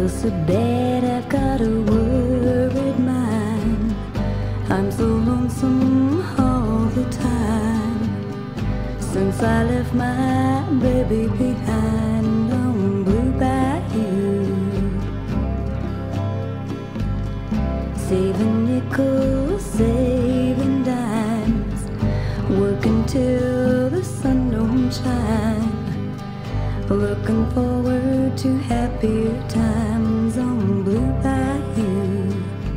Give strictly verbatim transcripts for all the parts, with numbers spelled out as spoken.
feel so bad, I've got a worried mind. I'm so lonesome all the time, since I left my baby behind on Blue Bayou. Saving nickels, saving dimes, working till the sun don't shine, looking forward to happier times on Blue Bayou.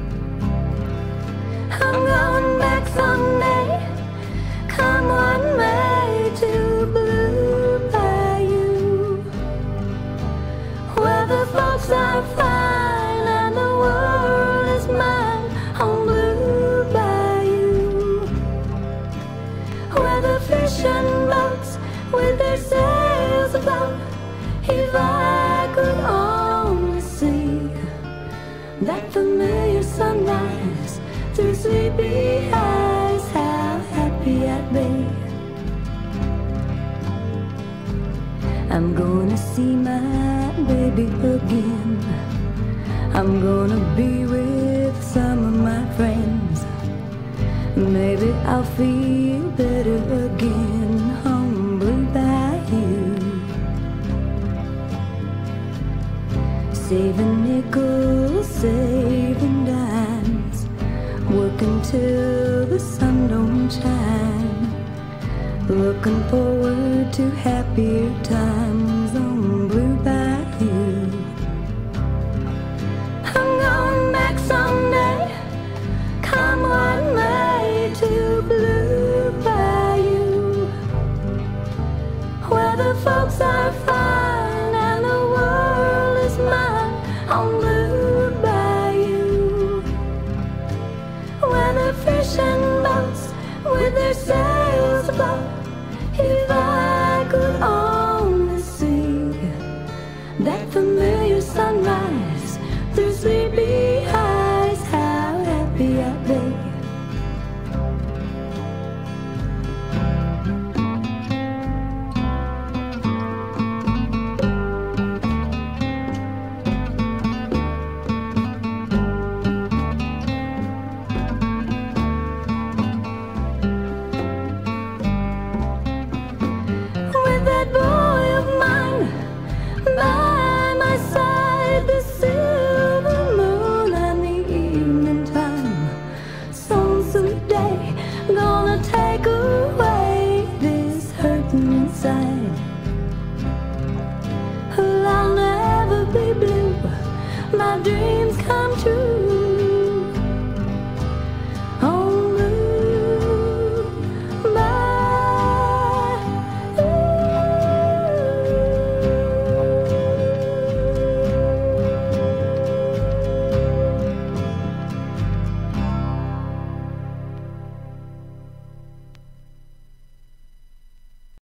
I'm going back someday, come what may, to Blue Bayou, where the folks are fine and the world is mine. On Blue Bayou, where the fishing boats with their sails above, if I could only see that familiar sunrise through sleepy eyes, how happy I'd be. I'm gonna see my baby again, I'm gonna be with some of my friends, maybe I'll feel better again on Blue Bayou. Saving nickels, saving dimes, working till the sun don't shine, looking forward to happier times on Blue Bayou. I'm going back someday, come what may, to Blue Bayou, where the folks are fine and the world is mine. On Blue Bayou, where the fishing boats with their sails above, if I could only see that familiar sunrise through sleepy eyes, how happy I'd be. That boy of mine by my side, the silver moon and the evening time, some sweet day gonna take away this hurting inside. Well, I'll never be blue, my dreams come true